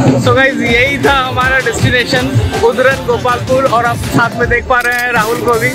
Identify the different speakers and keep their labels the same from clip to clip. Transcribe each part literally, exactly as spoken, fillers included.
Speaker 1: So guys यही था हमारा डेस्टिनेशन उदरन गोपालपुर, और आप साथ में देख पा रहे हैं राहुल को भी।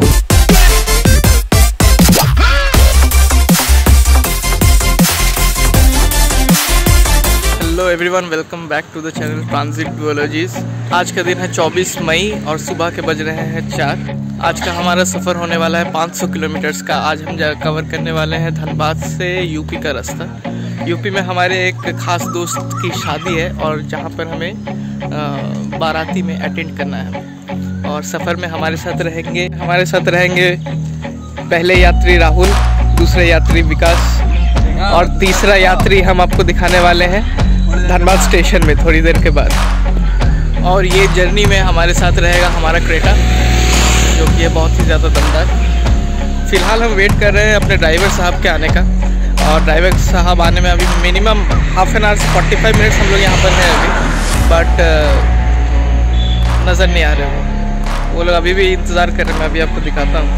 Speaker 1: Hello everyone, welcome back to the channel transit duologies. आज का दिन है चौबीस मई और सुबह के बज रहे हैं चार। आज का हमारा सफ़र होने वाला है पाँच सौ किलोमीटर्स का। आज हम कवर करने वाले हैं धनबाद से यूपी का रास्ता। यूपी में हमारे एक ख़ास दोस्त की शादी है और जहाँ पर हमें बाराती में अटेंड करना है। और सफ़र में हमारे साथ रहेंगे हमारे साथ रहेंगे पहले यात्री राहुल, दूसरे यात्री विकास और तीसरा यात्री हम आपको दिखाने वाले हैं धनबाद स्टेशन में थोड़ी देर के बाद। और ये जर्नी में हमारे साथ रहेगा हमारा क्रेटा, जो कि ये बहुत ही ज़्यादा दमदार। फ़िलहाल हम वेट कर रहे हैं अपने ड्राइवर साहब के आने का, और ड्राइवर साहब आने में अभी मिनिमम हाफ एन आवर से फोर्टी फाइव मिनट्स हम लोग यहाँ पर हैं अभी, बट नज़र नहीं आ रहे वो वो लोग अभी भी इंतज़ार कर रहे हैं। मैं अभी आपको दिखाता हूँ।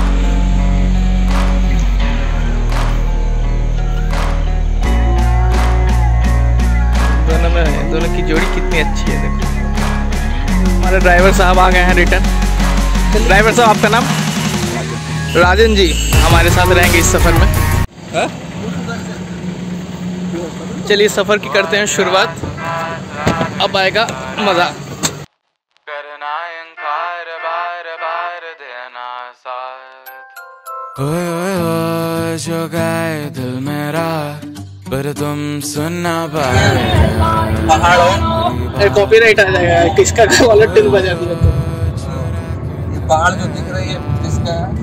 Speaker 1: दोनों में दोनों की जोड़ी कितनी अच्छी है, देखो। हमारे ड्राइवर साहब आ गए हैं रिटर्न। ड्राइवर साहब आपका नाम? राजन जी हमारे साथ रहेंगे इस सफ़र में। हा? चलिए सफ़र की करते हैं शुरुआत, अब आएगा मज़ा। करना इंकार बार बार देना साथ। ओए ओए ओए जो गए दिल मेरा पर तुम सुनना पाए। पहाड़ों कॉपीराइट आ जाएगा। किसका वाला टिन बजा दिया तो? ये पहाड़ जो दिख रही है किसका है?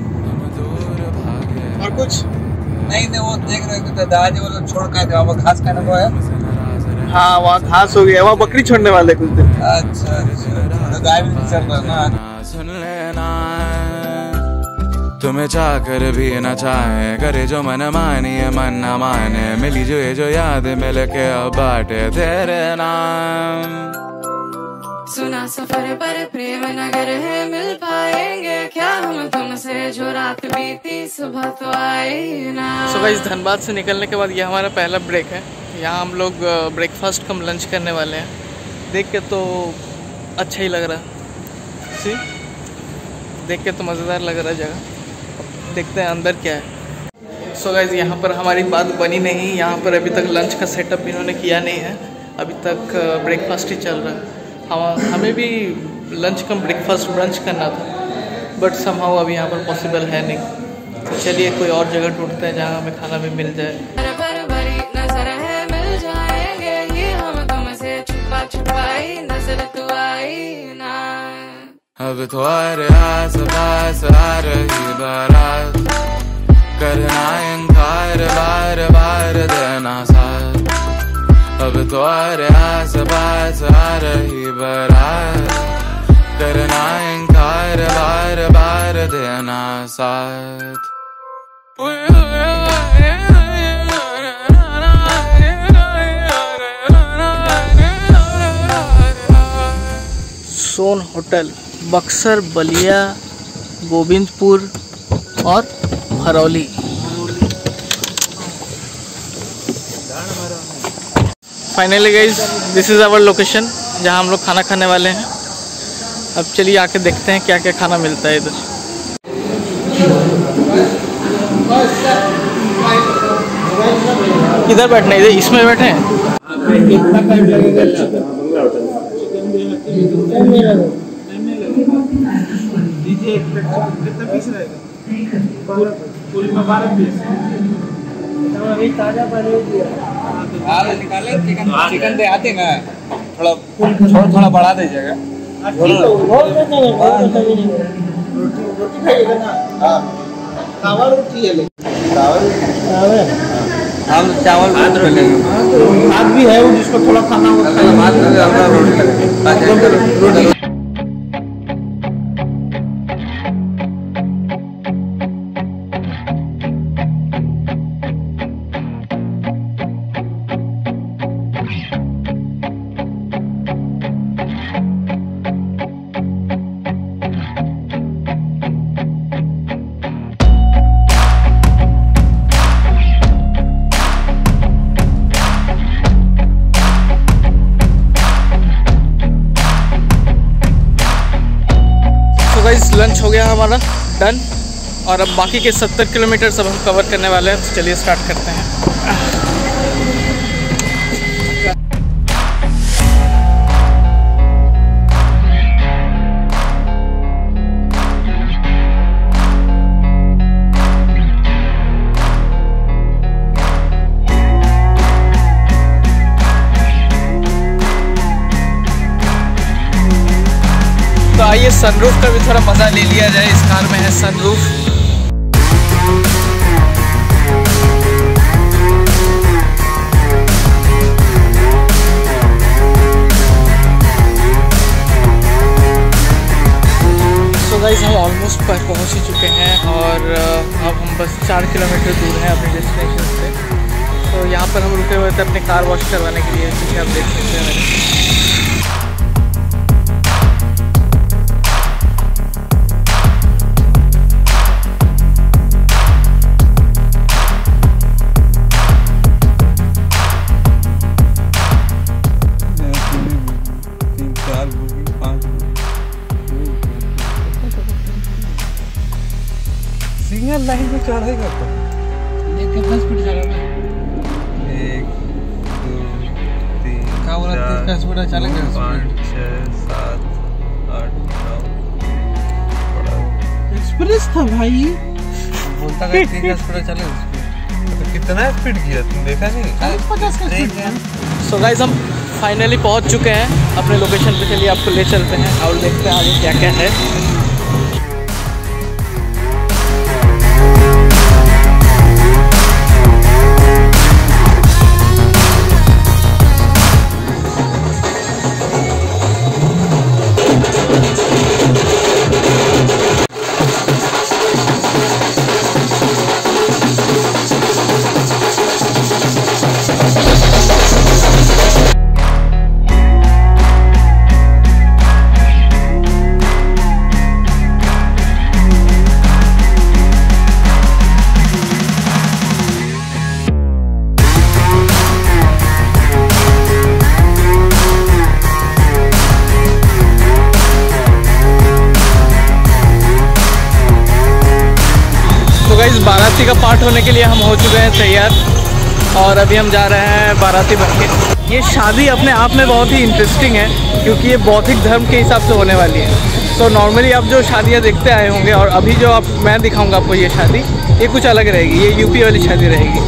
Speaker 1: और कुछ नहीं नहीं, वो देख रहे हो दादाजी वो लोग छोड़ कर वहाँ घास खाने को है। हाँ वहाँ घास हो गया, वहाँ बकरी छोड़ने वाले कुछ दिन। अच्छा अच्छा, गाय भी चल रहा है ना। सुन लेना तुम्हें चाह कर भी न चाहे, करे जो मन मानी मन न माने, मिली जो ये जो याद मिल के अब बाटे तेरे नाम। सुना सफर पर प्रेम नगर है, मिल पाएंगे क्या हम तुमसे जो रात बीती सुबह तो आई ना। सुबह इस धनबाद से निकलने के बाद ये हमारा पहला ब्रेक है। यहाँ हम लोग ब्रेकफास्ट कम लंच करने वाले हैं। देख के तो अच्छा ही लग रहा है, सी देख के तो मज़ेदार लग रहा है जगह। देखते हैं अंदर क्या है। सो गाइस यहाँ पर हमारी बात बनी नहीं। यहाँ पर अभी तक लंच का सेटअप इन्होंने किया नहीं है, अभी तक ब्रेकफास्ट ही चल रहा है। हम हमें भी लंच कम ब्रेकफास्ट ब्रंच करना था, बट समहाउ अभी यहाँ पर पॉसिबल है नहीं। तो चलिए कोई और जगह ढूंढते हैं जहाँ हमें खाना भी मिल जाए। अब तो आस पास आ रही बारात, करना इंकार बार बार देना साथ। अब तो आस पास आ रही बारात, करना इंकार बार बार देना साथ। सोन होटल बक्सर, बलिया, गोविंदपुर और Bharauli. Finally guys this is our location जहाँ हम लोग खाना खाने वाले हैं। अब चलिए आके देखते हैं क्या क्या खाना मिलता है इधर। किधर बैठना है? इधर इसमें बैठे हैं। चिकन दे आते ना, थोड़ा थोड़ा थोड़ा बढ़ा दीजिएगा। चावल रोटी है, हम चावल भात भी है, जिसको थोड़ा खाना होगा रोटी।
Speaker 2: गाइस लंच हो गया हमारा डन, और अब बाकी के सत्तर किलोमीटर सब हम कवर करने वाले हैं। तो चलिए स्टार्ट करते हैं। तो आइए सनरूफ का भी थोड़ा मज़ा ले लिया जाए। इस कार में है सनरूफ। तो गाइस हम ऑलमोस्ट पर पहुंच ही चुके हैं, और अब हम बस चार किलोमीटर दूर हैं अपने डेस्टिनेशन से। तो यहाँ पर हम रुके हुए थे अपने कार वॉश करवाने के लिए, जिसे आप देख सकते हैं मेरे।
Speaker 3: सिंगल लाइन में चढ़ाई करता
Speaker 2: ये कितना स्पीड चला रहा है?
Speaker 3: एक दो तीन
Speaker 2: क्या बोला? कितना स्पीड चला गया?
Speaker 3: पाँच छः सात आठ नौ।
Speaker 2: एक्सप्रेस था भाई।
Speaker 3: बोलता है तीन का स्पीड चले उसमें। तो कितना स्पीड किया तुम देखा नहीं?
Speaker 2: पचास का स्पीड। सो गाइस हम फाइनली पहुंच चुके हैं अपने लोकेशन पे। चलिए आपको ले चलते हैं और देखते हैं आगे क्या क्या है। गाइस बाराती का पार्ट होने के लिए हम हो चुके हैं तैयार, और अभी हम जा रहे हैं बाराती बन के। ये शादी अपने आप में बहुत ही इंटरेस्टिंग है, क्योंकि ये बौद्धिक धर्म के हिसाब से होने वाली है। सो नॉर्मली आप जो शादियाँ देखते आए होंगे, और अभी जो आप मैं दिखाऊंगा आपको ये शादी, ये कुछ अलग रहेगी। ये यूपी वाली शादी रहेगी।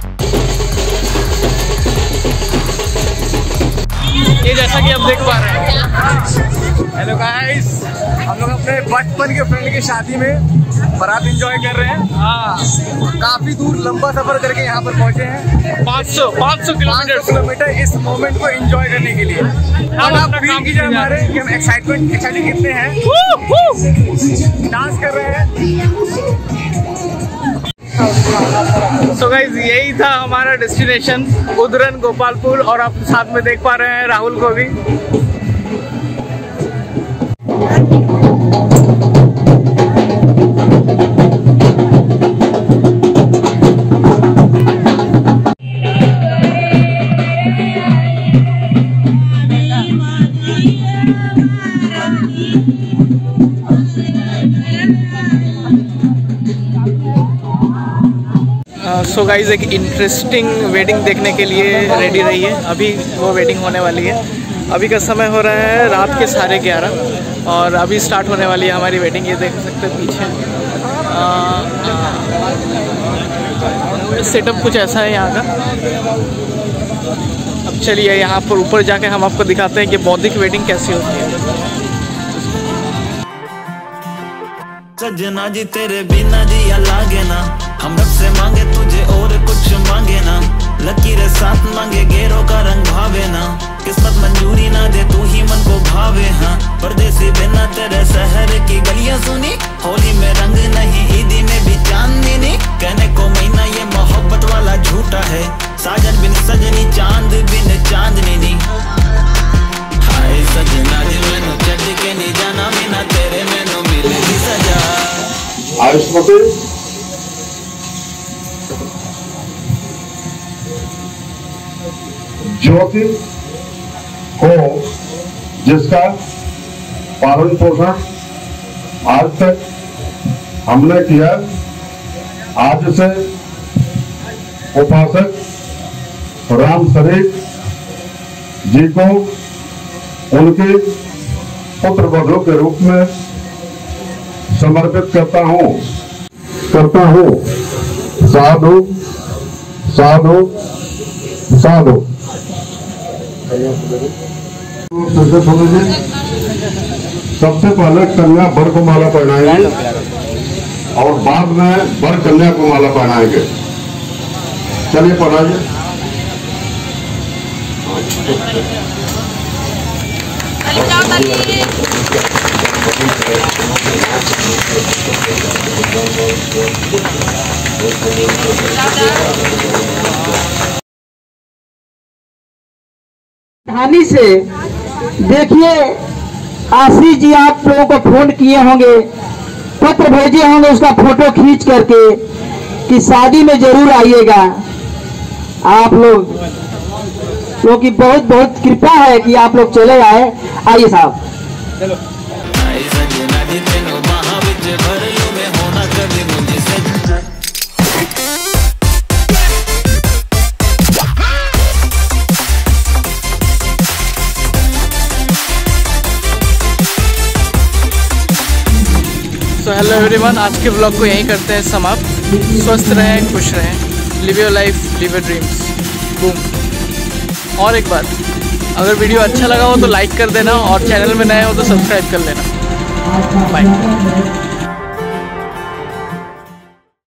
Speaker 2: ये जैसा कि आप देख पा रहे हैं। हेलो गाइस, हम लोग अपने बचपन के फ्रेंड की शादी में बारात एंजॉय कर रहे हैं। हाँ, काफी दूर लंबा सफर करके यहाँ पर पहुँचे हैं। पाँच सौ किलोमीटर किलोमीटर इस मोमेंट को एंजॉय करने के लिए। अब आप फील कीजिए हमारे कि हम एक्साइटमेंट एक्साइटेड कितने हैं। डांस कर रहे हैं। सो गाइस यही था हमारा डेस्टिनेशन, उदरन गोपालपुर, और आप साथ में देख पा रहे हैं राहुल को भी। सो uh, गाइज so एक इंटरेस्टिंग वेडिंग देखने के लिए रेडी रहिए। अभी वो वेडिंग होने वाली है। अभी का समय हो रहा है रात के साढ़े ग्यारह, और अभी स्टार्ट होने वाली है हमारी वेडिंग। ये देख सकते हैं पीछे सेटअप कुछ ऐसा है यहाँ का। अब चलिए यहाँ पर ऊपर जाके हम आपको दिखाते हैं कि बौद्धिक वेडिंग कैसी होती है।
Speaker 4: सजना जी तेरे बिना जी या लागे ना, हम रब से मांगे तुझे और कुछ मांगे ना। लकीरें साथ मांगे गेरों का रंग भावे ना, किस्मत मंजूरी ना दे तू ही मन को भावे। हाँ परदेसी बिना तेरे शहर की गलियां सुनी, होली में रंग नहीं ईदी में भी चांदनी नहीं। कहने को महीना ये मोहब्बत वाला झूठा है, साजन बिन सजनी चांद बिन चांदनी नहीं। हाय सजना जी मैनू छड़ के नहीं जाना, मीना तेरे मैनू मिलेगी सजा।
Speaker 5: आयुष्मती ज्योति को जिसका पालन पोषण आज तक हमने किया, आज से उपासक राम शरीफ जी को उनके पुत्र वधू के रूप में समर्पित करता हूँ करता हूँ साधु साधु साधु। सबसे पहले कन्या वर को माला पहनाएंगे और बाद में वर कन्या को माला पहनाएंगे। चलिए पढ़ाइए।
Speaker 6: धानी से देखिए, आशीष जी आप लोगों को फोन किए होंगे, पत्र भेजे होंगे उसका फोटो खींच करके कि शादी में जरूर आइएगा। आप लोग लोगों की बहुत बहुत कृपा है कि आप लोग चले आए। आइए साहब। चलो।
Speaker 7: तो हेलो एवरीवन, आज के ब्लॉग को यहीं करते हैं समाप्त। स्वस्थ रहें, खुश रहें, live your life, live your dreams, boom. और एक बात, अगर वीडियो अच्छा लगा हो तो लाइक कर देना और चैनल में नए हो तो सब्सक्राइब कर लेना। बाय।